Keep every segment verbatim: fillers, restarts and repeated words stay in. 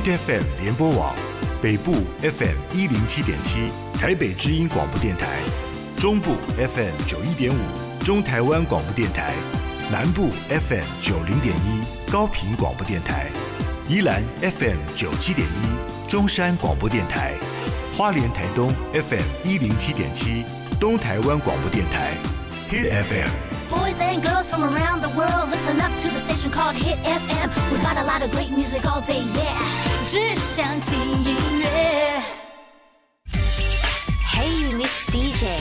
F M 联播网，北部 F M 一零七点七，台北之音广播电台，中部 F M 九一点五，中台湾广播电台，南部 F M 九零点一，高屏广播电台，宜兰 F M 九七点一，中山广播电台，花莲台东 F M 一零七点七，东台湾广播电台 Hit F M。Boys and girls from around the world, listen up to the station called Hit F M. We got a lot of great music all day, yeah. 只想听音乐。Hey, Miss D J.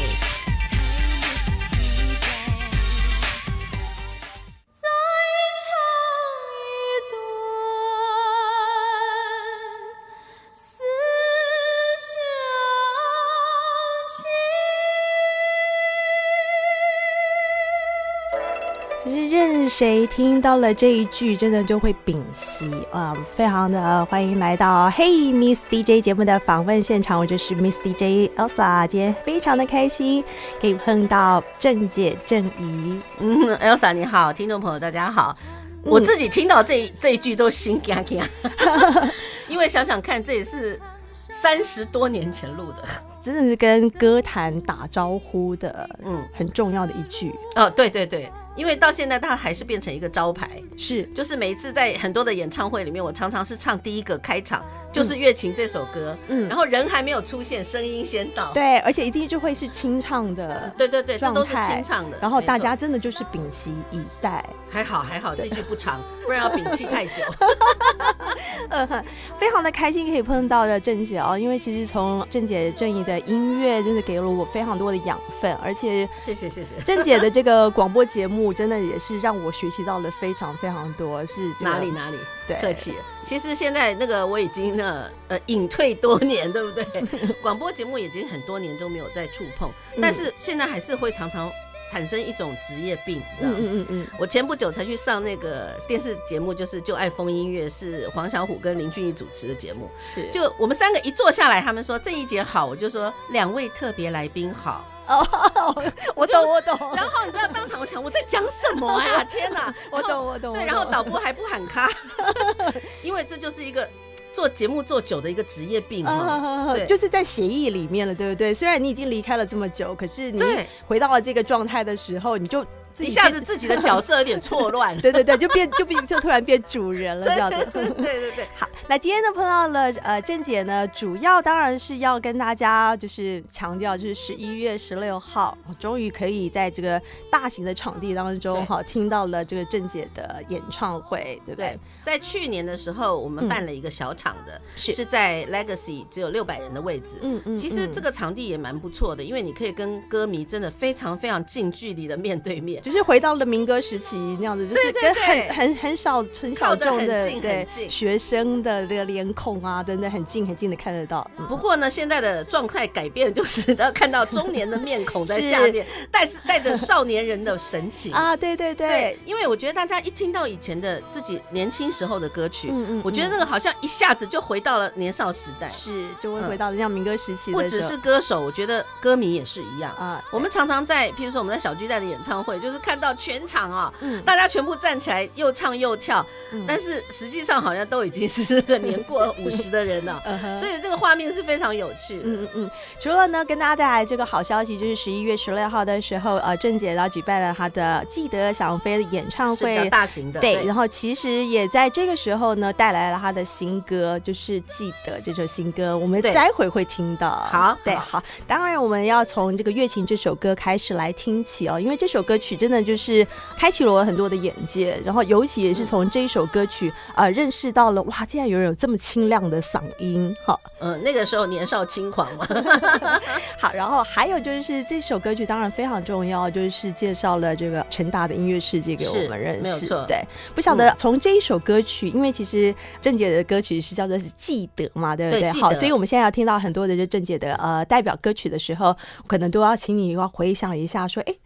任谁听到了这一句真的就会屏息啊、嗯！非常的欢迎来到 Hey Miss D J 节目的访问现场，我就是 Miss D J Elsa， 今天非常的开心可以碰到郑姐郑怡。 嗯 Elsa 你好，听众朋友大家好。嗯、我自己听到这这一句都心惊惊，因为想想看，这也是三十多年前录的， 真的是跟歌坛打招呼的，嗯，很重要的一句。 哦，对对对。因为到现在它还是变成一个招牌， 是就是每一次在很多的演唱会里面，我常常是唱第一个开场，就是《月琴》这首歌，嗯，然后人还没有出现，声音先到， 对，而且一定就会是清唱的， 对对对，这都是清唱的， 然后大家真的就是屏息以待。 还好还好，这句不长，不然要屏息太久。 呃，非常的开心可以碰到的郑姐哦，因为其实从郑姐郑怡的音乐真的给了我非常多的养分，而且谢谢谢谢郑姐的这个广播节目真的也是让我学习到了非常非常多，是、这个、 哪里哪里， 对， 客气。其实现在那个我已经呢呃隐退多年，对不对？广播节目已经很多年都没有再触碰，但是现在还是会常常产生一种职业病，你知道吗？嗯嗯嗯。我前不久才去上那个电视节目，就是《就爱风音乐》，是黄小琥跟林俊逸主持的节目。是。就我们三个一坐下来，他们说这一节好，我就说两位特别来宾好。哦， 我懂我懂。 然后你知道当场我想我在讲什么呀？天哪！ 我懂我懂。 对，然后导播还不喊卡，因为这就是一个做节目做久的一个职业病、啊、 对，就是在协议里面了，对不对？虽然你已经离开了这么久，可是你回到了这个状态的时候，你就一下子自己的角色有点错乱， 对对对，就变就变就突然变主人了，这样子。 对对 对, 对, 对。 好，那今天呢碰到了呃郑姐呢，主要当然是要跟大家就是强调，就是十一月十六号，终于可以在这个大型的场地当中哈听到了这个郑姐的演唱会，对不对？ 对，在去年的时候，我们办了一个小场的，嗯、是, 是在 Legacy 只有六百人的位置。嗯嗯，其实这个场地也蛮不错的，因为你可以跟歌迷真的非常非常近距离的面对面。 就是回到了民歌时期那样子，就是跟很很很小很小众的对学生的这个脸孔啊等等，很近很近的看得到。 嗯、不过呢，现在的状态改变就是要看到中年的面孔在下面，带带着少年人的神情啊，对对 对, 对， 因为我觉得大家一听到以前的自己年轻时候的歌曲，嗯嗯嗯我觉得那个好像一下子就回到了年少时代， 是就会回到像民歌时期的、 嗯。不只是歌手，我觉得歌迷也是一样啊。我们常常在，譬如说我们在小巨蛋的演唱会，就是看到全场啊、嗯，大家全部站起来又唱又跳、嗯，但是实际上好像都已经是那个年过五十的人了，所以这个画面是非常有趣的。嗯嗯嗯。 除了呢，跟大家带来这个好消息，就是十一月十六号的时候，呃，郑姐要举办了她的《记得想飞》的演唱会，是比较大型的。 对，对然后其实也在这个时候呢，带来了她的新歌，就是《记得》这首新歌，我们待会会听到。 好， 对，好。当然，我们要从这个《月琴》这首歌开始来听起哦，因为这首歌曲真的就是开启了我很多的眼界，然后尤其也是从这一首歌曲呃认识到了哇，竟然有人有这么清亮的嗓音。好， 嗯，那个时候年少轻狂嘛。 好，然后还有就是这首歌曲当然非常重要，就是介绍了这个陈达的音乐世界给我们认识。 没有错。 对，不晓得从这一首歌曲，嗯、因为其实郑姐的歌曲是叫做《记得》嘛，对不对？ 对， 好，所以我们现在要听到很多的郑姐的呃代表歌曲的时候，可能都要请你要回想一下说，哎。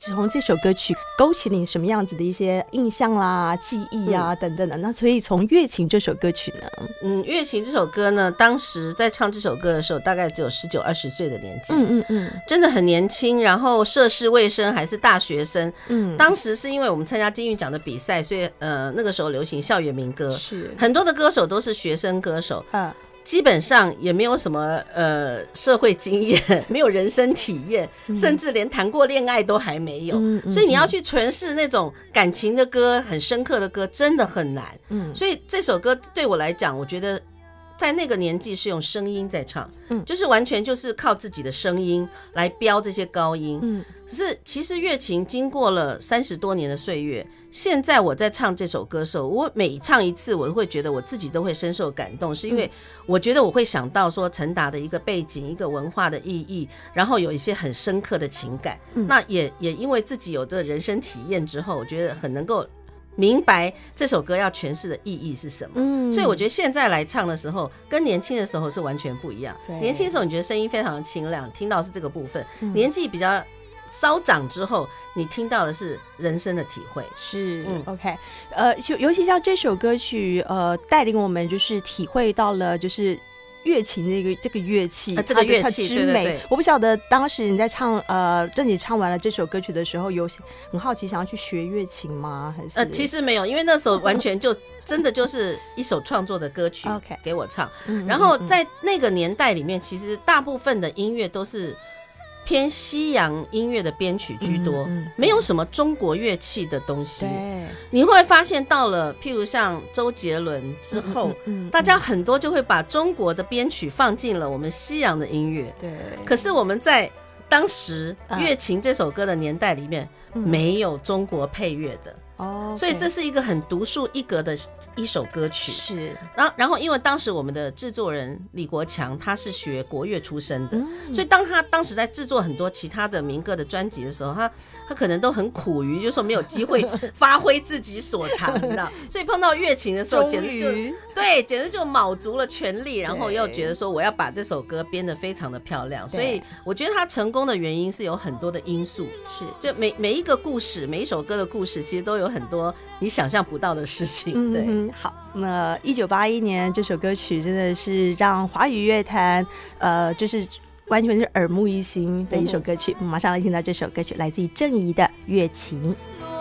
从这首歌曲勾起你什么样子的一些印象啦、记忆啊、嗯、等等的。那所以从《月琴》这首歌曲呢， 嗯，《月琴》这首歌呢，当时在唱这首歌的时候，大概只有十九二十岁的年纪，嗯嗯嗯，真的很年轻，然后涉世未深，还是大学生。嗯，当时是因为我们参加金韵奖的比赛，所以呃那个时候流行校园民歌，是很多的歌手都是学生歌手，嗯。基本上也没有什么呃社会经验，没有人生体验，嗯、甚至连谈过恋爱都还没有、嗯嗯、所以你要去诠释那种感情的歌，很深刻的歌真的很难、嗯、所以这首歌对我来讲，我觉得在那个年纪是用声音在唱、嗯、就是完全就是靠自己的声音来飙这些高音、嗯、可是其实乐琴经过了三十多年的岁月，现在我在唱这首歌的时候，我每唱一次我都会觉得我自己都会深受感动，是因为我觉得我会想到说陈达的一个背景，一个文化的意义，然后有一些很深刻的情感、嗯、那也也因为自己有这个人生体验之后，我觉得很能够明白这首歌要诠释的意义是什么、嗯、所以我觉得现在来唱的时候跟年轻的时候是完全不一样。年轻的时候你觉得声音非常的清亮，听到是这个部分、嗯、年纪比较稍长之后，你听到的是人生的体会。 是、嗯、OK， 呃，尤其像这首歌曲，呃，带领我们就是体会到了就是乐琴这个这个乐器， 啊、这个乐器之美。对对对，我不晓得当时你在唱呃郑姐唱完了这首歌曲的时候，有很好奇想要去学乐琴吗？还是呃其实没有，因为那时候完全就真的就是一首创作的歌曲给我唱。okay. 然后在那个年代里面，其实大部分的音乐都是偏西洋音乐的编曲居多、嗯嗯、没有什么中国乐器的东西。你会发现到了譬如像周杰伦之后、嗯嗯嗯、大家很多就会把中国的编曲放进了我们西洋的音乐。对，可是我们在当时乐琴这首歌的年代里面、啊、没有中国配乐的哦，所以这是一个很独树一格的一首歌曲。是，然后然后因为当时我们的制作人李国强他是学国乐出身的、嗯、所以当他当时在制作很多其他的民歌的专辑的时候，他他可能都很苦于就是说没有机会发挥自己所长，你知道，所以碰到乐琴的时候简直就对，简直就卯足了全力，然后又觉得说我要把这首歌编得非常的漂亮。所以我觉得他成功的原因是有很多的因素，是就每每一个故事，每一首歌的故事其实都有很多你想象不到的事情。对， 嗯、好，那一九八一年这首歌曲真的是让华语乐坛呃，就是完全是耳目一新的一首歌曲。嗯、马上来听到这首歌曲，来自于郑怡的《月琴》。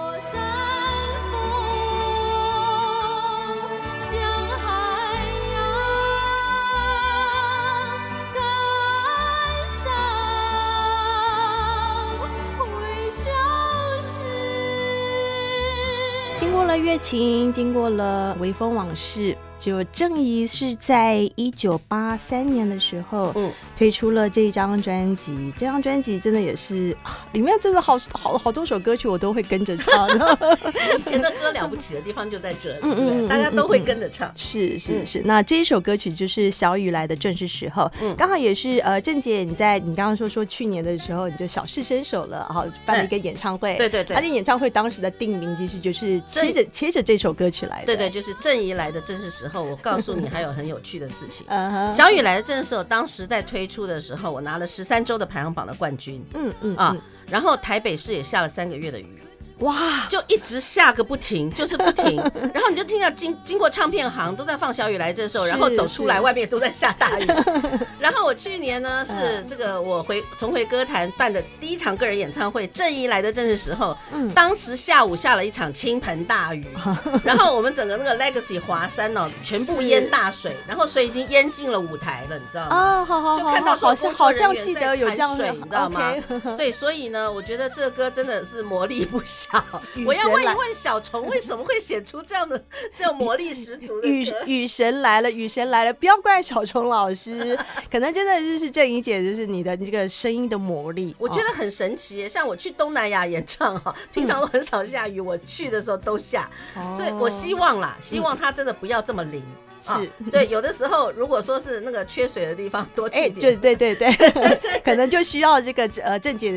经过了乐琴，经过了微风往事，就郑怡是在一九八三年的时候、嗯、推出了这张专辑。这张专辑真的也是、啊、里面真的好好好多首歌曲我都会跟着唱以前的歌了不起的地方就在这里，嗯嗯，大家都会跟着唱。 是是是、嗯、那这一首歌曲就是小雨来的正是时候，刚、嗯、好也是呃郑姐你在你刚刚说说去年的时候你就小试身手了，然后办了一个演唱会。对对对，而且演唱会当时的定名其实就是切着切着这首歌曲来的。 对对，就是郑怡来的正是时候。我告诉你还有很有趣的事情uh-huh. 小雨来的正是时候当时在推出的时候，我拿了十三周的排行榜的冠军。嗯嗯啊，然后台北市也下了三个月的雨，哇，就一直下个不停，就是不停。然后你就听到经经过唱片行都在放小雨来这时候，然后走出来外面都在下大雨。然后我去年呢是这个我回重回歌坛办的第一场个人演唱会，郑怡来的正是时候、嗯、当时下午下了一场倾盆大雨，然后我们整个那个 Legacy 华山哦全部淹大水，然后水已经淹进了舞台了，你知道吗？啊，好好好，就看到好像好像记得有这样水，你知道吗？ okay. 对，所以呢我觉得这个歌真的是魔力不小。我要问一问小虫为什么会写出这样的这种魔力十足的歌。 雨雨神来了，雨神来了，不要怪小虫老师，可能真的就是郑怡姐，就是你的这个声音的魔力， 我觉得很神奇耶。像我去东南亚演唱哈，平常都很少下雨，我去的时候都下，所以我希望啦，希望它真的不要这么淋。是、哦、对，有的时候如果说是那个缺水的地方多去一点、 欸、对对对对可能就需要这个呃郑姐的这首歌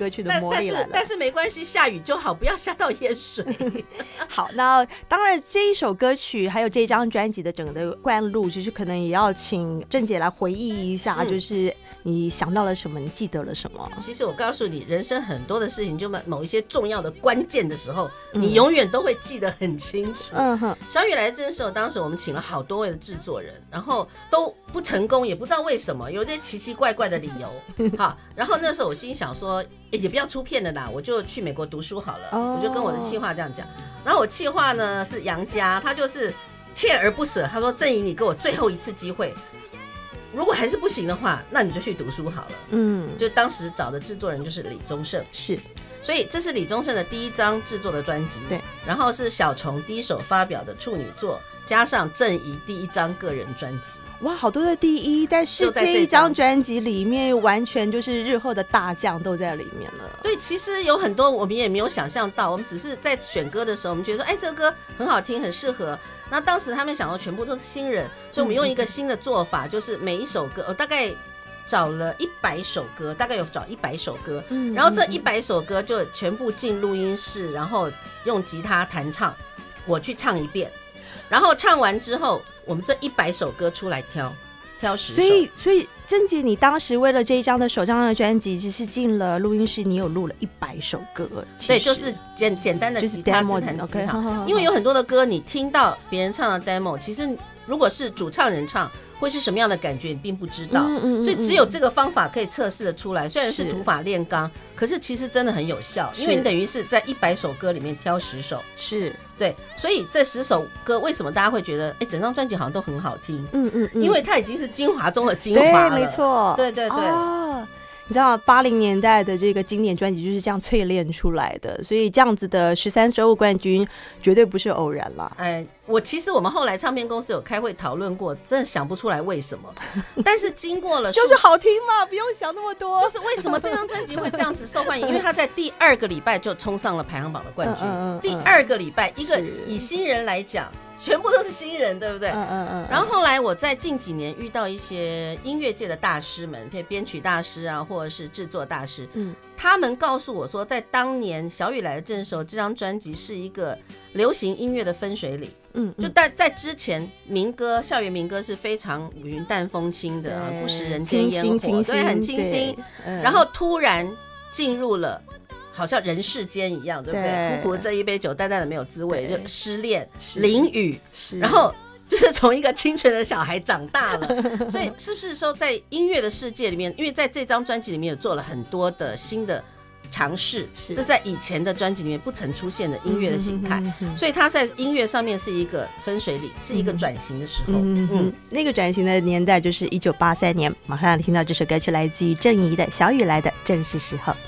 歌曲的魔力来了。 但是但是没关系，下雨就好，不要下到淹水。 好，那当然这一首歌曲还有这张专辑的整个的贯路，就是可能也要请郑姐来回忆一下，嗯、就是你想到了什么，你记得了什么？ 其实我告诉你，人生很多的事情，就某一些重要的关键的时候，嗯、你永远都会记得很清楚。嗯哼，小雨来这时候，当时我们请了好多位的制作人，然后都不成功，也不知道为什么，有些奇奇怪怪的理由。好，然后那时候我心想说，欸、也不要出片了啦，我就去美国读书好了。哦、我就跟我的企划这样讲，然后我企划呢是杨家，他就是锲而不舍，他说郑怡，你给我最后一次机会。如果还是不行的话，那你就去读书好了。嗯，就当时找的制作人就是李宗盛， 是， 所以这是李宗盛的第一张制作的专辑。 对， 然后是小虫第一首发表的处女作，加上郑怡第一张个人专辑。 哇，好多的第一，但是这一张专辑里面完全就是日后的大将都在里面了。 对，其实有很多我们也没有想象到，我们只是在选歌的时候，我们觉得说，哎，这个歌很好听，很适合。那当时他们想到全部都是新人，所以我们用一个新的做法，嗯、就是每一首歌，我大概找了一百首歌，大概有找一百首歌，嗯、然后这一百首歌就全部进录音室，然后用吉他弹唱，我去唱一遍，然后唱完之后，我们这一百首歌出来挑，挑十首。 所以，所以郑姐，你当时为了这一张的首张的专辑，其实进了录音室，你有录了一百首歌。 对，就是简简单的吉他自弹自唱。因为有很多的歌，你听到别人唱的 demo， 其实如果是主唱人唱，会是什么样的感觉，你并不知道。嗯嗯嗯，所以只有这个方法可以测试的出来。虽然是土法炼钢，可是其实真的很有效，因为你等于是在一百首歌里面挑十首。 是。 对，所以这十首歌为什么大家会觉得，哎，整张专辑好像都很好听？嗯嗯嗯，因为它已经是精华中的精华了。 对，没错。 对对对。 哦，你知道八零年代的这个经典专辑就是这样淬炼出来的，所以这样子的十三周冠军绝对不是偶然啦。 哎，我其实我们后来唱片公司有开会讨论过，真的想不出来为什么。但是经过了就是好听嘛，不用想那么多。 就是为什么这张专辑会这样子受欢迎？因为它在第二个礼拜就冲上了排行榜的冠军。嗯嗯嗯，第二个礼拜，一个以新人来讲，全部都是新人，对不对？嗯嗯嗯。然后后来我在近几年遇到一些音乐界的大师们，譬如编曲大师啊，或者是制作大师，嗯，他们告诉我说，在当年小雨来的这首这张专辑是一个流行音乐的分水岭。嗯，就在在之前，民歌校园民歌是非常云淡风轻的，不食人间烟火，对，很清新。嗯、然后突然进入了。好像人世间一样，对不对？苦苦这一杯酒，淡淡的没有滋味，就失恋、淋雨，然后就是从一个清纯的小孩长大了。所以是不是说，在音乐的世界里面，因为在这张专辑里面有做了很多的新的尝试，这在以前的专辑里面不曾出现的音乐的形态，嗯嗯嗯、所以它在音乐上面是一个分水岭，是一个转型的时候。嗯嗯，那个转型的年代就是一九八三年。马上听到这首歌曲，来自于郑怡的《小雨来的正是时候》。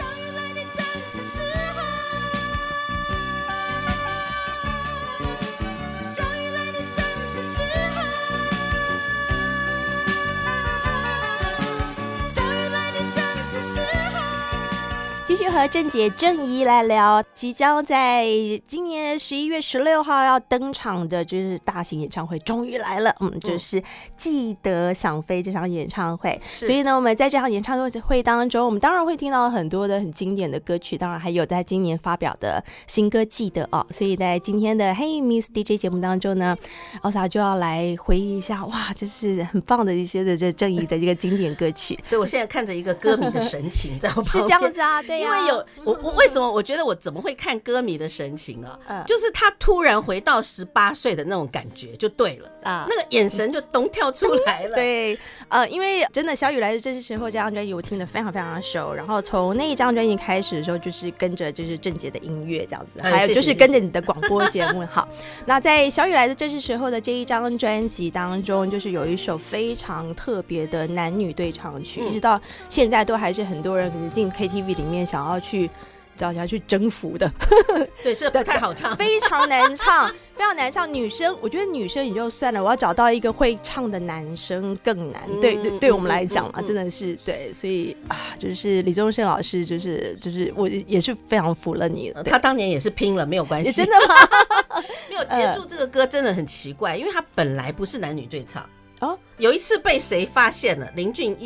继续和郑姐郑怡来聊即将在今年十一月十六号要登场的就是大型演唱会，终于来了，嗯，就是记得想飞这场演唱会。所以呢，我们在这场演唱会当中，我们当然会听到很多的很经典的歌曲，当然还有在今年发表的新歌《记得》哦。所以在今天的 Hey Miss D J 节目当中呢，奥莎就要来回忆一下，哇，就是很棒的一些的这郑怡的一个经典歌曲。 所以我现在看着一个歌迷的神情在我旁边， 是这样子啊，对。 因为有我，我为什么我觉得我怎么会看歌迷的神情啊？嗯、就是他突然回到十八岁的那种感觉就对了啊，那个眼神就咚跳出来了。 对，呃，因为真的小雨来的这时候这张专辑我听得非常非常熟，然后从那一张专辑开始的时候，就是跟着就是郑姐的音乐这样子，还有就是跟着你的广播节目。好，那在小雨来的这时候的这一张专辑当中，就是有一首非常特别的男女对唱曲，嗯、一直到现在都还是很多人进 K T V 里面想要去找下去征服的。 对，这不太好唱， 非常难唱，非常难唱。女生，我觉得女生也就算了，我要找到一个会唱的男生更难。嗯、对对，对我们来讲啊，嗯、真的是对，所以啊，就是李宗盛老师，就是就是我也是非常服了你。 他当年也是拼了，没有关系。 真的吗？ 没有结束这个歌真的很奇怪，因为他本来不是男女对唱哦。有一次被谁发现了？林俊逸。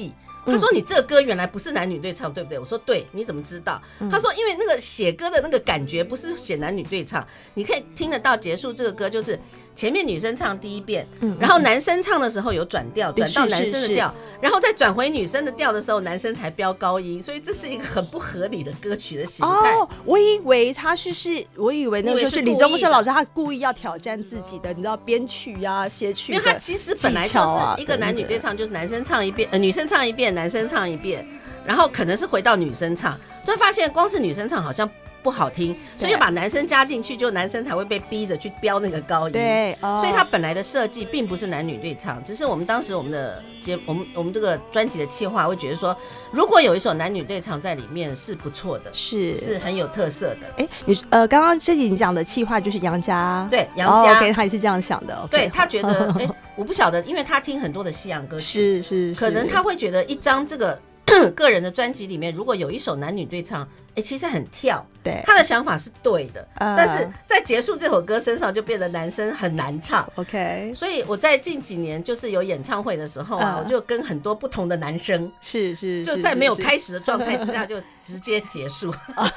他说你这个歌原来不是男女对唱，对不对？我说对，你怎么知道？嗯、他说因为那个写歌的那个感觉不是写男女对唱，你可以听得到结束这个歌就是前面女生唱第一遍，嗯、然后男生唱的时候有转调，转到男生的调，然后再转回女生的调的时候，男生才飙高音，所以这是一个很不合理的歌曲的形态。 哦，我以为他是是，我以为那个就是李宗盛老师，他故意要挑战自己的，你知道编曲啊、写曲的技巧啊， 因为他其实本来就是一个男女对唱，就是男生唱一遍，呃，女生唱一遍，男生唱一遍，然后可能是回到女生唱，就发现光是女生唱好像不好听，所以就把男生加进去，就男生才会被逼着去飙那个高音。 对，哦、 所以他本来的设计并不是男女对唱，只是我们当时我们的节，我们我们这个专辑的企划会觉得说，如果有一首男女对唱在里面是不错的， 是是很有特色的。 哎，你呃，刚刚这集你讲的企划就是杨家， 对，杨家、 哦、，OK， 他也是这样想的。Okay, 对他觉得，哎，我不晓得，因为他听很多的西洋歌曲， 是 是, 是， 可能他会觉得一张这个个人的专辑里面，如果有一首男女对唱。哎、欸，其实很跳， 对， 他的想法是对的， 呃、 但是在结束这首歌身上就变得男生很难唱 ，OK。 所以我在近几年就是有演唱会的时候啊，呃、我就跟很多不同的男生， 是是， 就在没有开始的状态之下就直接结束。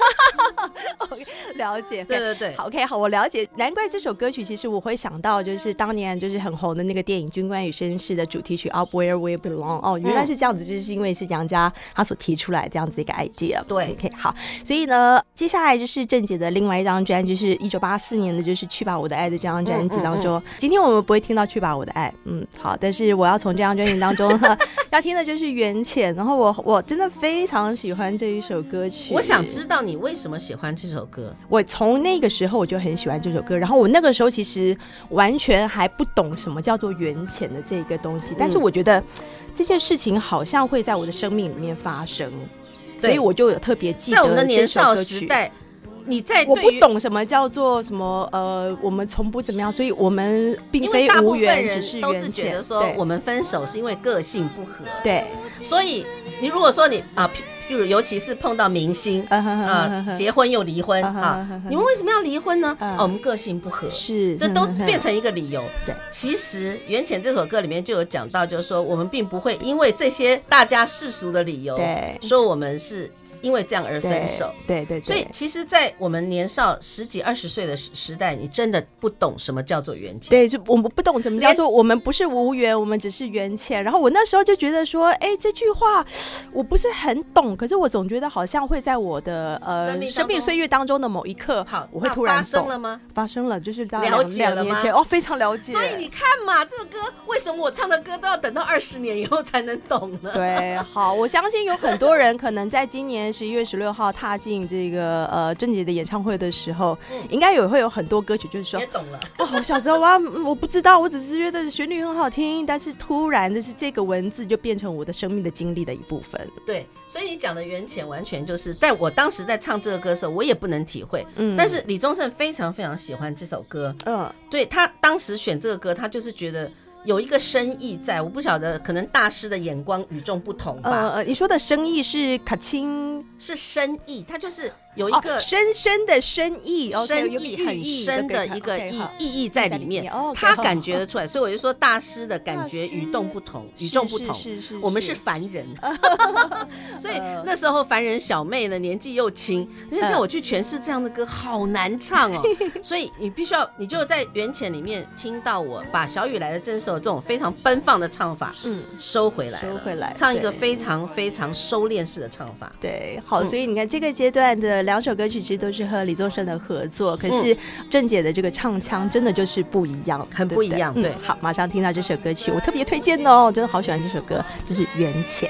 OK， 了解， 对对对 ，OK， 好，我了解。难怪这首歌曲，其实我会想到就是当年就是很红的那个电影《军官与绅士》的主题曲《Up Where We Belong》。哦，原来是这样子，就是因为是杨家他所提出来这样子一个 idea。 对 ，OK， 好。所以呢，接下来就是郑姐的另外一张专辑，就是一九八四年的，就是《去吧我的爱》的这张专辑当中。嗯嗯嗯、今天我们不会听到《去吧我的爱》，嗯，好，但是我要从这张专辑当中要听的就是《缘浅》，然后我我真的非常喜欢这一首歌曲。 我想知道你为什么喜欢这首歌？ 我从那个时候我就很喜欢这首歌，然后我那个时候其实完全还不懂什么叫做缘浅的这个东西，但是我觉得这件事情好像会在我的生命里面发生。所以我就有特别记得在我们的年少时代，你在我不懂什么叫做什么呃，我们从不怎么样，所以我们并非无缘，只是缘浅。 都是觉得说我们分手是因为个性不合， 对， 所以你如果说你啊。譬如尤其是碰到明星啊、呃，结婚又离婚啊，你们为什么要离婚呢？哦、啊，我们个性不合， 是， 这都变成一个理由。 对， 其实《缘浅》这首歌里面就有讲到，就是说我们并不会因为这些大家世俗的理由， 对， 说我们是因为这样而分手。 对 对, 对, 对， 所以其实，在我们年少十几二十岁的时代，你真的不懂什么叫做缘浅。 对，就我们不懂什么叫做我们不是无缘，我们只是缘浅。然后我那时候就觉得说，哎，这句话我不是很懂，可是我总觉得好像会在我的呃生命, 生命岁月当中的某一刻， 好， 我会突然懂。 发生了吗？ 发生了，就是大概了解了吗？ 两年前哦，非常了解。 所以你看嘛，这个歌为什么我唱的歌都要等到二十年以后才能懂呢？ 对，好，我相信有很多人可能在今年十一月十六号踏进这个呃郑姐的演唱会的时候，嗯、应该有会有很多歌曲，就是说， 也懂了。 哦，我小时候啊，我不知道，我只是觉得旋律很好听，但是突然的是这个文字就变成我的生命的经历的一部分。 对，所以你讲的缘浅完全就是在我当时在唱这个歌的时候，我也不能体会。嗯，但是李宗盛非常非常喜欢这首歌。嗯，对，他当时选这个歌，他就是觉得有一个深意在，我不晓得，可能大师的眼光与众不同吧。 呃，你说的深意是卡清， 是深意，他就是有一个、 哦、深深的深意， 深意很深的一个意意义在里面，他感觉得出来。所以我就说，大师的感觉与众不同，与众不同。我们是凡人，所以那时候凡人小妹呢，年纪又轻，就像我去诠释这样的歌，好难唱哦。所以你必须要，你就在缘浅里面听到我把小雨来的这首这种非常奔放的唱法，嗯，收回来， 收回来， 唱一个非常非常收敛式的唱法。 对，好，所以你看这个阶段的两首歌曲其实都是和李宗盛的合作，可是郑姐的这个唱腔真的就是不一样， 很不一样。对，对嗯、好，马上听到这首歌曲，我特别推荐哦，我真的好喜欢这首歌，这是《缘浅》。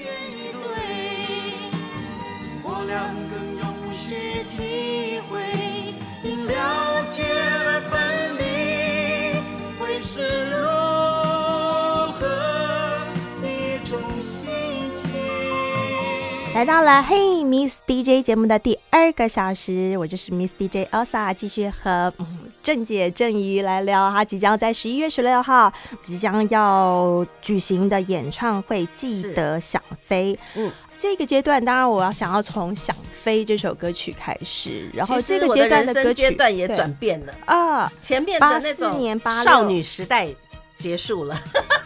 来到了嘿 Miss D J 节目的第二个小时，我就是 Miss D J Elsa， 继续和、嗯、郑姐郑怡来聊她即将在十一月十六号即将要举行的演唱会《记得想飞》。嗯，这个阶段当然我要想要从《想飞》这首歌曲开始，然后这个阶段的歌曲阶段也转变了啊，前面的那种少女时代结束了。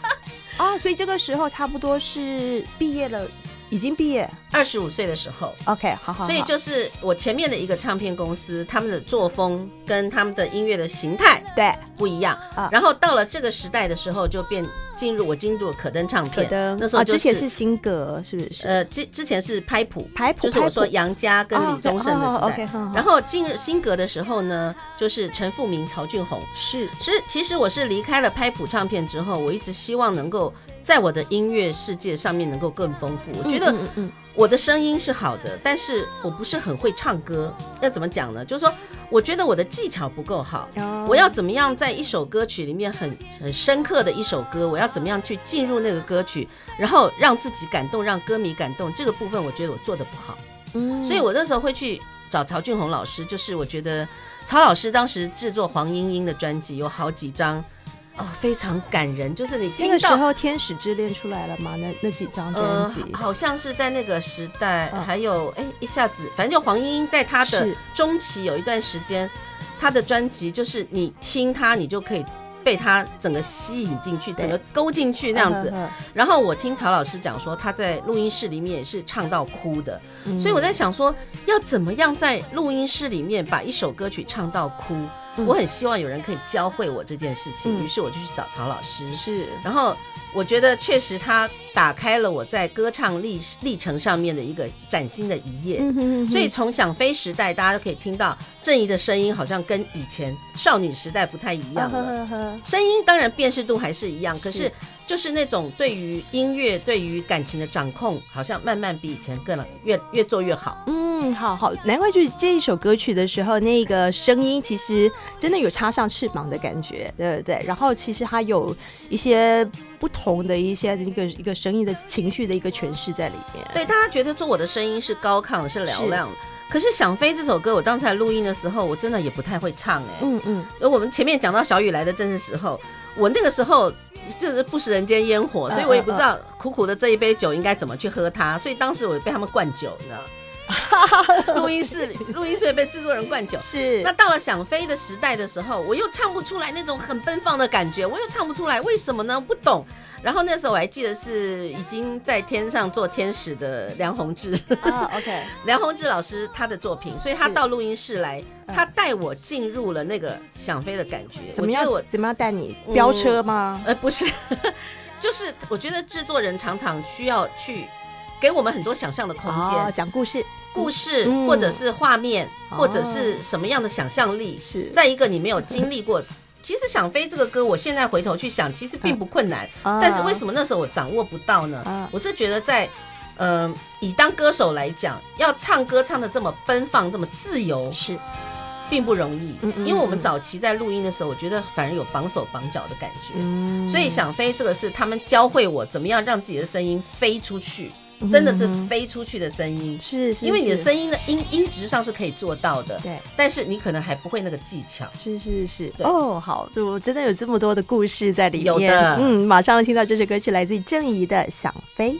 啊，所以这个时候差不多是毕业了，已经毕业， 二十五岁的时候。 OK， 好好好。 所以就是我前面的一个唱片公司，他们的作风跟他们的音乐的形态对不一样、 啊、 然后到了这个时代的时候，就变进入我进入了可登唱片。 可登那时候、就是啊、之前是新格，是不是？ 呃，之之前是拍谱， 拍谱就是我说杨家跟李宗盛的时代。 哦 okay, 好好， 然后进入新格的时候呢，就是陈富明、曹俊宏。 是， 其实其实我是离开了拍谱唱片之后，我一直希望能够在我的音乐世界上面能够更丰富。我觉得我的声音是好的，但是我不是很会唱歌。要怎么讲呢？就是说，我觉得我的技巧不够好。哦、我要怎么样在一首歌曲里面很很深刻的一首歌，我要怎么样去进入那个歌曲，然后让自己感动，让歌迷感动，这个部分我觉得我做得不好。嗯，所以我那时候会去找曹俊宏老师，就是我觉得曹老师当时制作黄莺莺的专辑有好几张。哦，非常感人，就是你听到那个时候《天使之恋》出来了吗？那那几张专辑、 呃，好像是在那个时代，哦、还有哎，一下子，反正就黄莺莺在她的中期有一段时间，她的专辑就是你听她，你就可以被她整个吸引进去，整个勾进去那样子。嗯、然后我听曹老师讲说，他在录音室里面也是唱到哭的，嗯、所以我在想说，要怎么样在录音室里面把一首歌曲唱到哭。我很希望有人可以教会我这件事情，于、嗯、是我就去找曹老师。是，然后我觉得确实他打开了我在歌唱历历程上面的一个崭新的一页。嗯、哼哼所以从想飞时代，大家都可以听到郑怡的声音好像跟以前少女时代不太一样了。啊、呵呵声音当然辨识度还是一样，可是就是那种对于音乐、对于感情的掌控，好像慢慢比以前更越越做越好。 嗯，好好，难怪就是这一首歌曲的时候，那个声音其实真的有插上翅膀的感觉，对不对？然后其实它有一些不同的一些一个一个声音的情绪的一个诠释在里面。 对，大家觉得说我的声音是高亢的，是嘹亮的。可是想飞这首歌，我当时在录音的时候，我真的也不太会唱哎、欸。嗯嗯。而我们前面讲到小雨来的正是时候，我那个时候就是不食人间烟火，所以我也不知道苦苦的这一杯酒应该怎么去喝它，所以当时我被他们灌酒，你知道。录音室里，录音室里被制作人灌酒。是。那到了想飞的时代的时候，我又唱不出来那种很奔放的感觉，我又唱不出来，为什么呢？不懂。然后那时候我还记得是已经在天上做天使的梁鸿志。啊 ，OK。梁鸿志老师他的作品，所以他到录音室来，他带我进入了那个想飞的感觉。 怎么样？ 我怎么样带你飙车吗？ 嗯、呃，不是，就是我觉得制作人常常需要去给我们很多想象的空间， 哦、讲故事。 故事、嗯、或者是画面、哦、或者是什么样的想象力，是在一个你没有经历过。其实想飞这个歌，我现在回头去想，其实并不困难、嗯、但是为什么那时候我掌握不到呢？嗯、我是觉得在呃，以当歌手来讲，要唱歌唱得这么奔放这么自由是并不容易。嗯嗯嗯，因为我们早期在录音的时候，我觉得反而有绑手绑脚的感觉、嗯、所以想飞这个是他们教会我怎么样让自己的声音飞出去，真的是飞出去的声音，是是，因为你的声音的音音质上是可以做到的，对，但是你可能还不会那个技巧， 是是是，哦，好，就真的有这么多的故事在里面， 有的， 嗯，马上听到这首歌曲来自于郑怡的《想飞》。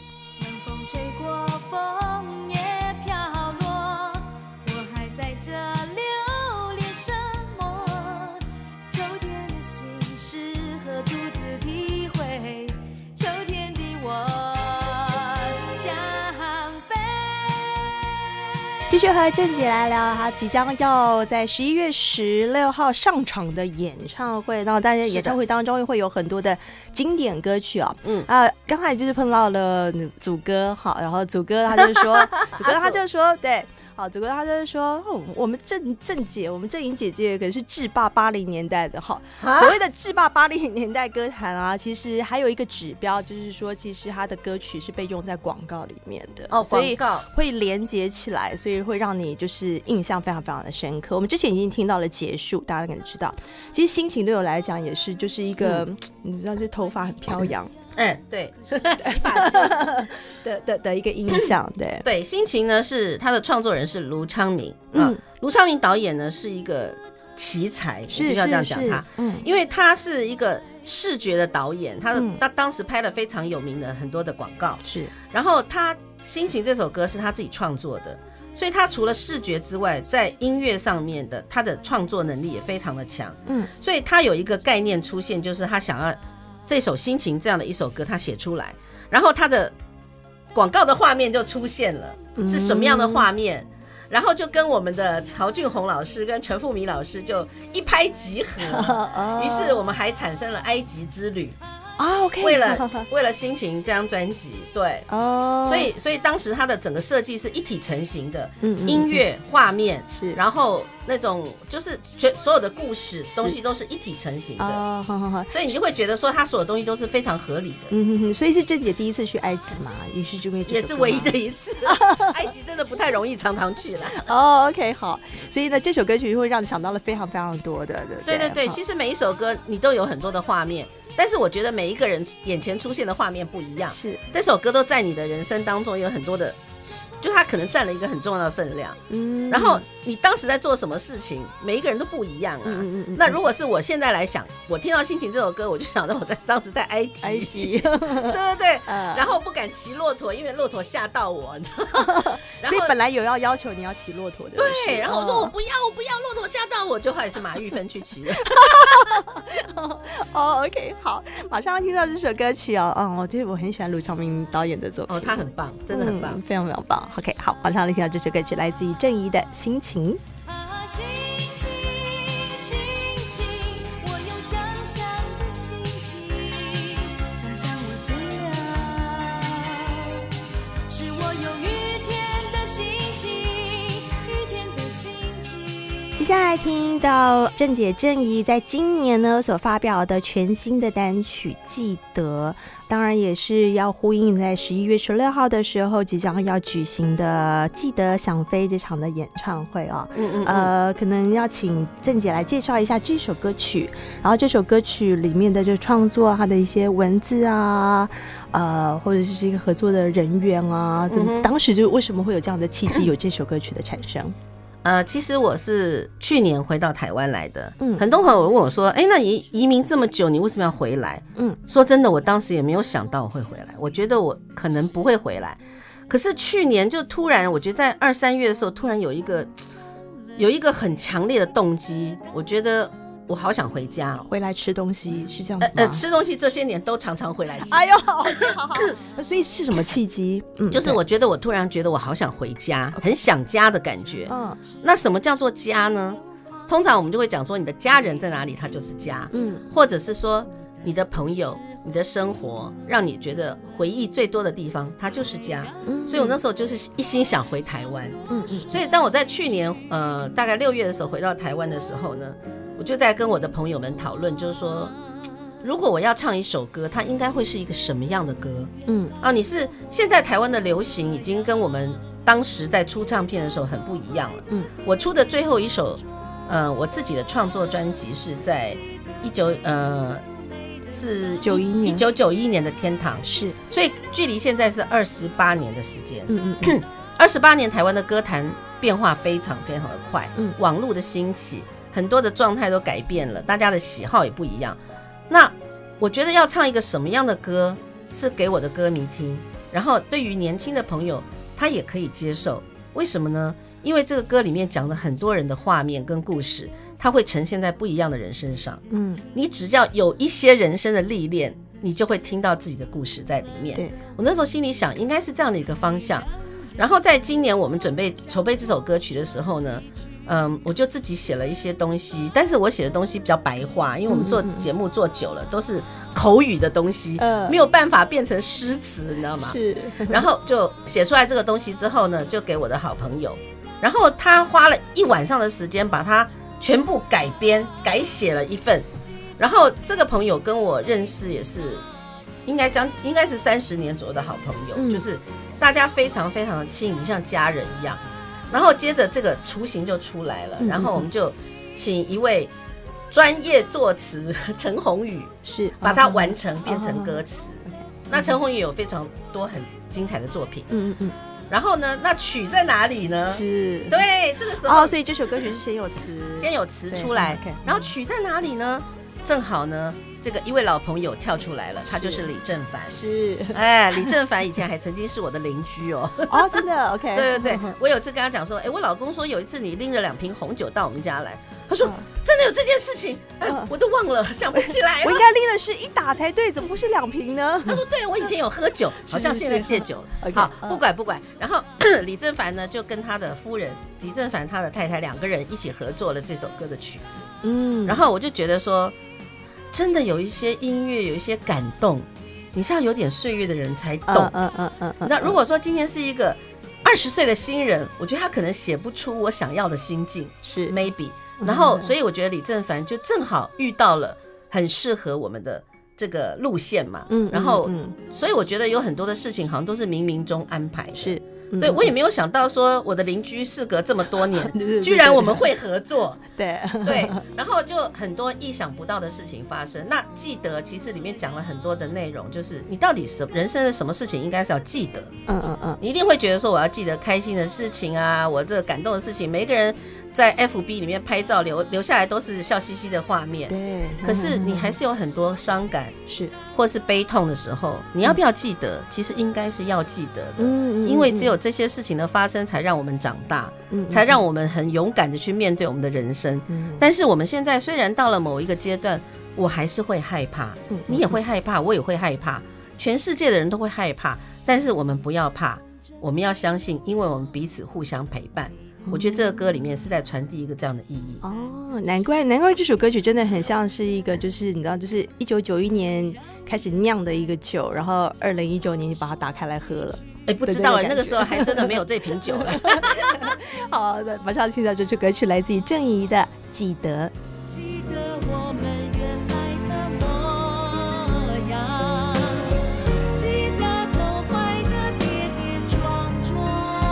继续和郑姐来聊她即将要在十一月十六号上场的演唱会，然后大家演唱会当中会有很多的经典歌曲哦。嗯啊，刚才就是碰到了祖哥，好，然后祖哥他就说，祖哥他就说，对。好，祖哥他就是说，哦、我们郑郑姐，我们郑颖姐姐可是制霸八零年代的哈。所谓的制霸八零年代歌坛啊，其实还有一个指标，就是说，其实他的歌曲是被用在广告里面的哦， 所以会连接起来，所以会让你就是印象非常非常的深刻。我们之前已经听到了结束，大家可能知道，其实心情对我来讲也是就是一个，嗯、你知道，这头发很飘扬。 哎、欸，对，洗发剂的的的一个印象，对对，心情呢是他的创作人是卢昌明，嗯，卢昌明导演呢是一个奇才，我必须要这样讲他，嗯，因为他是一个视觉的导演，他的、嗯、他当时拍了非常有名的很多的广告，是，然后他心情这首歌是他自己创作的，所以他除了视觉之外，在音乐上面的他的创作能力也非常的强，嗯，所以他有一个概念出现，就是他想要这首心情这样的一首歌他写出来，然后他的广告的画面就出现了，是什么样的画面？嗯，然后就跟我们的曹俊宏老师跟陈富米老师就一拍即合，于是我们还产生了埃及之旅啊 ，OK， 为了为了心情这张专辑，对，哦，所以所以当时它的整个设计是一体成型的，嗯嗯，音乐、画面是，然后那种就是全所有的故事东西都是一体成型的，哦，好好好，所以你就会觉得说它所有东西都是非常合理的， 嗯哼哼，所以是郑姐第一次去埃及嘛，也是因为也是唯一的一次，埃及真的不太容易常常去了， 哦 ，OK， 好，所以呢这首歌曲会让你想到了非常非常多的，对不对？ 对对对，其实每一首歌你都有很多的画面。但是我觉得每一个人眼前出现的画面不一样，是这首歌都在你的人生当中有很多的，就它可能占了一个很重要的分量。嗯，然后你当时在做什么事情，每一个人都不一样啊。嗯嗯嗯，那如果是我现在来想，我听到《心情》这首歌，我就想到我在当时在埃及，埃及，对对对，嗯，然后不敢骑骆驼，因为骆驼吓到我。 所以本来有要要求你要骑骆驼的， 对，然后我说我不要，我不要，骆驼吓到我，就后来是马玉芬去骑的。 哦 ，OK， 好，马上要听到这首歌曲哦。嗯，我觉得我很喜欢卢昌明导演的作品， 哦，他很棒，真的很棒， 嗯，非常非常棒。OK， 好，马上要听到这首歌曲，来自于郑怡的《心情》。接下来听到郑姐郑怡在今年呢所发表的全新的单曲《记得》，当然也是要呼应在十一月十六号的时候即将要举行的《记得想飞》这场的演唱会哦。嗯嗯嗯呃，可能要请郑姐来介绍一下这首歌曲，然后这首歌曲里面的这创作它的一些文字啊，呃，或者是一个合作的人员啊，嗯，当时就为什么会有这样的契机，有这首歌曲的产生？ 呃，其实我是去年回到台湾来的，嗯，很多朋友问我说，哎，那你移民这么久，你为什么要回来？嗯，说真的，我当时也没有想到我会回来，我觉得我可能不会回来，可是去年就突然，我觉得在二三月的时候，突然有一个有一个很强烈的动机，我觉得我好想回家， 回来吃东西，是这样子吗？ 呃呃，吃东西这些年都常常回来吃。 哎呦，好好好，所以是什么契机？ 嗯，就是我觉得我突然觉得我好想回家，很想家的感觉。嗯，那什么叫做家呢？通常我们就会讲说，你的家人在哪里，它就是家。嗯，或者是说你的朋友、你的生活，让你觉得回忆最多的地方，它就是家。嗯，所以我那时候就是一心想回台湾。嗯嗯，所以当我在去年呃大概六月的时候回到台湾的时候呢，我就在跟我的朋友们讨论，就是说，如果我要唱一首歌，它应该会是一个什么样的歌？嗯，啊，你是现在台湾的流行已经跟我们当时在出唱片的时候很不一样了。嗯，我出的最后一首，呃，我自己的创作专辑是在一九呃是九一年一九九一年的天堂， 是， 所以距离现在是二十八年的时间。嗯嗯，二十八年台湾的歌坛变化非常非常的快，嗯，网络的兴起。很多的状态都改变了，大家的喜好也不一样。那我觉得要唱一个什么样的歌是给我的歌迷听，然后对于年轻的朋友他也可以接受。为什么呢？因为这个歌里面讲了很多人的画面跟故事，它会呈现在不一样的人身上。嗯，你只要有一些人生的历练，你就会听到自己的故事在里面。对，我那时候心里想应该是这样的一个方向。然后在今年我们准备筹备这首歌曲的时候呢，嗯，我就自己写了一些东西，但是我写的东西比较白话，因为我们做节目做久了，都是口语的东西，呃、没有办法变成诗词，你知道吗？是。然后就写出来这个东西之后呢，就给我的好朋友，然后他花了一晚上的时间把它全部改编改写了一份，然后这个朋友跟我认识也是应该将应该是三十年左右的好朋友，嗯、就是大家非常非常的亲密，像家人一样。然后接着这个雏形就出来了，然后我们就请一位专业作词陈鸿宇是把它完成变成歌词。那陈鸿宇有非常多很精彩的作品，嗯嗯。然后呢，那曲在哪里呢？是，对，这个时候哦，所以这首歌曲是先有词， 先有词出来，然后曲在哪里呢？正好呢， 这个一位老朋友跳出来了，他就是李正凡。 是， 哎，李正凡以前还曾经是我的邻居哦。 哦，真的 ，OK。 对对对，我有次跟他讲说，哎，我老公说有一次你拎着两瓶红酒到我们家来，他说、嗯、真的有这件事情，哎，嗯、我都忘了，想不起来了。 我应该拎的是一打才对，怎么会是两瓶呢？ 他说对，我以前有喝酒，好像现在戒酒了。 是是好，不管不管。然后李正凡呢，就跟他的夫人李正凡他的太太两个人一起合作了这首歌的曲子。嗯，然后我就觉得说。真的有一些音乐，有一些感动，你是要有点岁月的人才懂。嗯嗯嗯嗯。那如果说今天是一个二十岁的新人，我觉得他可能写不出我想要的心境，是 maybe。然后，所以我觉得李正凡就正好遇到了很适合我们的这个路线嘛。嗯。然后，所以我觉得有很多的事情好像都是冥冥中安排的。是。对，我也没有想到说我的邻居事隔这么多年，居然我们会合作。对对，然后就很多意想不到的事情发生。那记得其实里面讲了很多的内容，就是你到底什人生的什么事情应该是要记得。嗯嗯嗯，你一定会觉得说我要记得开心的事情啊，我这个感动的事情，每一个人在 F B 里面拍照留留下来都是笑嘻嘻的画面。对，可是你还是有很多伤感是或是悲痛的时候，你要不要记得？其实应该是要记得的，嗯，因为只有这些事情的发生，才让我们长大，嗯，才让我们很勇敢的去面对我们的人生。嗯，但是我们现在虽然到了某一个阶段，我还是会害怕，嗯，你也会害怕，我也会害怕，全世界的人都会害怕，但是我们不要怕，我们要相信，因为我们彼此互相陪伴。我觉得这个歌里面是在传递一个这样的意义。哦，难怪难怪这首歌曲真的很像是一个，就是你知道，就是一九九一年开始酿的一个酒，然后二零一九年就把它打开来喝了。哎，不知道哎，那个时候还真的没有这瓶酒了。好的，马上听到这首歌曲，来自于郑怡的《记得》。记得我们原来的模样，记得走坏的跌跌撞撞，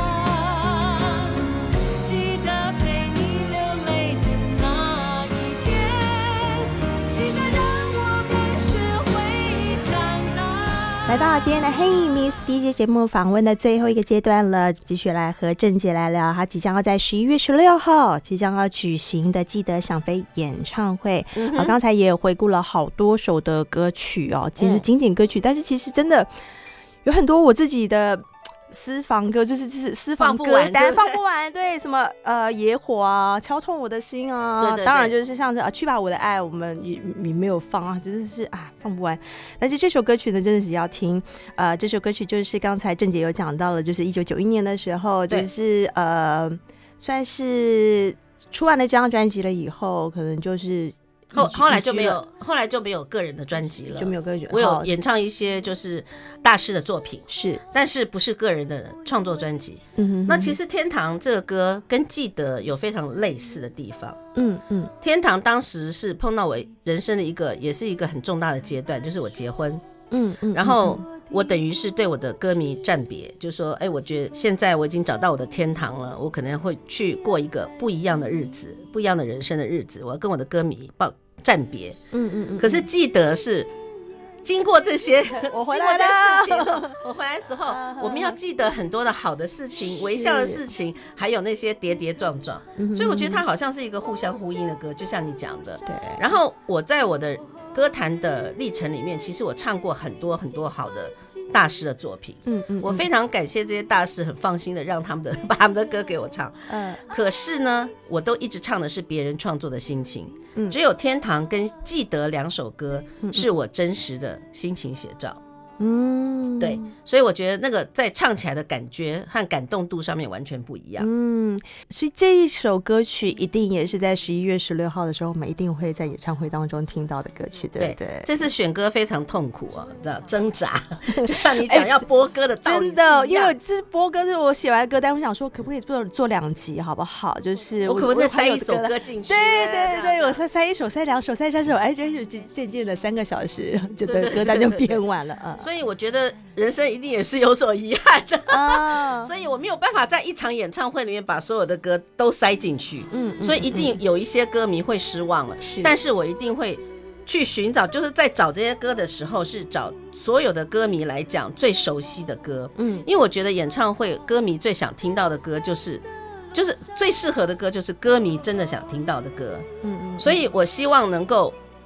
记得陪你流泪的那一天，记得让我们学会长大。来到今天的 Hey Miss D J 节目访问的最后一个阶段了，继续来和郑姐来聊她即将要在十一月十六号即将要举行的记得想飞演唱会。嗯、啊，刚才也回顾了好多首的歌曲哦，其实经典歌曲，嗯、但是其实真的有很多我自己的私房歌，就是就是私房歌单放不完，对，什么呃野火啊，敲痛我的心啊，对对对，当然就是像是啊去吧我的爱，我们也也没有放啊，就是是啊放不完。但是这首歌曲呢，真的是要听。呃，这首歌曲就是刚才郑姐有讲到了，就是一九九一年的时候，就是呃算是出完了这张专辑了以后，可能就是。后后来就没有，后来就没有个人的专辑了，就没有个人。我有演唱一些就是大师的作品，是，但是不是个人的创作专辑。嗯哼哼，那其实《天堂》这个歌跟《记得》有非常类似的地方。嗯嗯，《天堂》当时是碰到我人生的一个，也是一个很重大的阶段，就是我结婚。嗯嗯，然后我等于是对我的歌迷暂别，就说，哎，我觉得现在我已经找到我的天堂了，我可能会去过一个不一样的日子，不一样的人生的日子，我要跟我的歌迷报暂别。嗯嗯嗯。可是记得是经过这些，我回来的事情的时候，我回来的时候，我们要记得很多的好的事情、微笑的事情，还有那些跌跌撞撞。所以我觉得它好像是一个互相呼应的歌，就像你讲的。对。然后我在我的歌坛的历程里面，其实我唱过很多很多好的大师的作品。嗯嗯，我非常感谢这些大师很放心的让他们的把他们的歌给我唱。嗯，可是呢，我都一直唱的是别人创作的心情。嗯，只有《天堂》跟《记得》两首歌是我真实的心情写照。嗯，对，所以我觉得那个在唱起来的感觉和感动度上面完全不一样。嗯，所以这一首歌曲一定也是在十一月十六号的时候，我们一定会在演唱会当中听到的歌曲，对不对？对，这次选歌非常痛苦啊，知道挣扎，就像你讲要播歌的道理、欸。真的，因为这播歌是我写完歌单，我想说可不可以做做两集，好不好？就是我可不可以塞一首歌进去？对对对，我塞塞一首、塞两首、塞三首，哎，就渐渐的三个小时，就的歌单就编完了啊。所以我觉得人生一定也是有所遗憾的、哦、所以我没有办法在一场演唱会里面把所有的歌都塞进去。嗯，所以一定有一些歌迷会失望了，是，但是我一定会去寻找，就是在找这些歌的时候是找所有的歌迷来讲最熟悉的歌。嗯，因为我觉得演唱会歌迷最想听到的歌就是就是最适合的歌就是歌迷真的想听到的歌。嗯嗯，所以我希望能够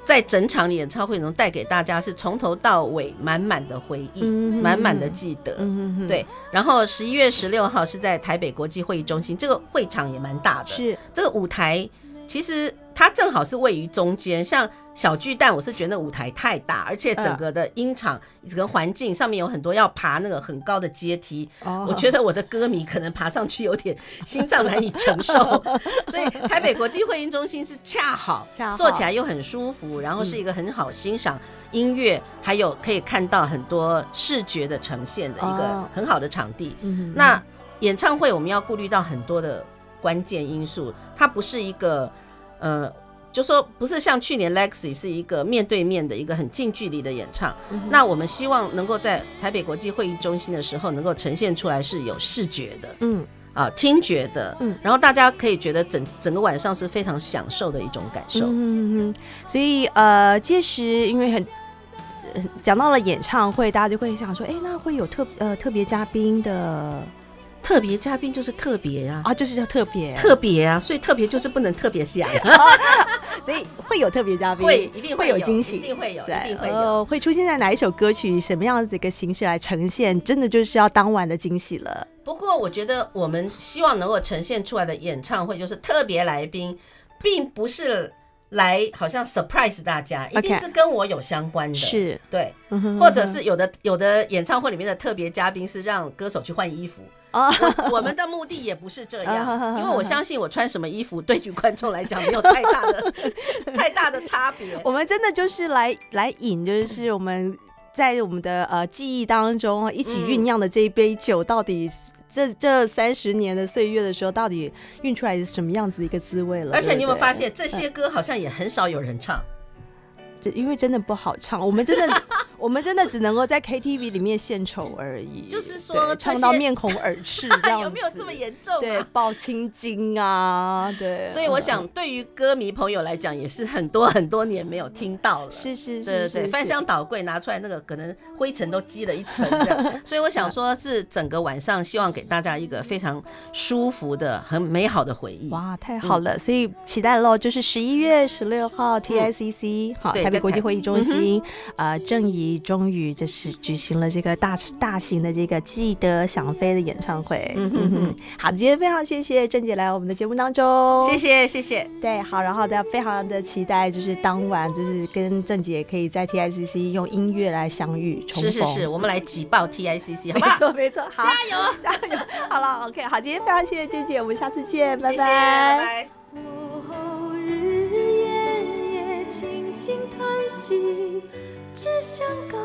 在整场的演唱会中带给大家是从头到尾满满的回忆，满满、嗯、的记得、嗯、对。然后十一月十六号是在台北国际会议中心，这个会场也蛮大的，是这个舞台其实它正好是位于中间，像小巨蛋我是觉得那舞台太大，而且整个的音场、呃、整个环境上面有很多要爬那个很高的阶梯、哦、我觉得我的歌迷可能爬上去有点心脏难以承受所以台北国际会议中心是恰好坐起来又很舒服，然后是一个很好欣赏音乐、嗯、还有可以看到很多视觉的呈现的一个很好的场地、哦嗯、那演唱会我们要顾虑到很多的关键因素，它不是一个呃，就说不是像去年 Lexi 是一个面对面的一个很近距离的演唱、嗯、那我们希望能够在台北国际会议中心的时候能够呈现出来是有视觉的，嗯啊，听觉的，嗯，然后大家可以觉得整整个晚上是非常享受的一种感受， 嗯嗯，所以呃，届时因为很讲到了演唱会，大家就会想说，哎，那会有特呃特别嘉宾的。 特别嘉宾就是特别啊， 啊，就是叫特别， 特别啊，所以特别就是不能特别讲， 所以会有特别嘉宾， 会一定会有惊喜， 一定会有，一定会有、 呃，会出现在哪一首歌曲，什么样子一个形式来呈现，真的就是要当晚的惊喜了。 不过我觉得我们希望能够呈现出来的演唱会，就是特别来宾，并不是来好像 surprise 大家，一定是跟我有相关的，是、okay. 对、嗯，或者是有的有的演唱会里面的特别嘉宾是让歌手去换衣服。我, 我们的目的也不是这样，因为我相信我穿什么衣服对于观众来讲没有太大的太大的差别。 我们真的就是来来引，就是我们在我们的呃记忆当中一起酝酿的这一杯酒，到底这这三十年的岁月的时候，到底运出来是什么样子的一个滋味了？ 而且你有没有发现，这些歌好像也很少有人唱？ 因为真的不好唱，我们真的我们真的只能够在 K T V 里面献丑而已， 就是说唱到面红耳赤这样子有没有这么严重、啊、 对，爆青筋啊，对， 所以我想对于歌迷朋友来讲也是很多很多年没有听到了， 是是是， 对对对，翻箱倒柜拿出来那个可能灰尘都积了一层这样所以我想说是整个晚上希望给大家一个非常舒服的很美好的回忆。 哇，太好了、嗯、所以期待咯，就是十一月十六号 T I C C、嗯、好，台北国际会议中心、嗯、呃，郑怡终于就是举行了这个大大型的这个记得想飞的演唱会。嗯哼哼，好，今天非常谢谢郑姐来我们的节目当中， 谢谢谢谢。 对，好，然后大家非常的期待，就是当晚就是跟郑姐可以在 T I C C 用音乐来相遇重逢。 是是是，我们来挤爆 T I C C， 好不好？ 没错没错，好， 加油加油。好了 ，OK， 好，今天非常谢谢郑姐，我们下次见，拜拜， 谢谢，拜拜。 轻轻叹息，只想告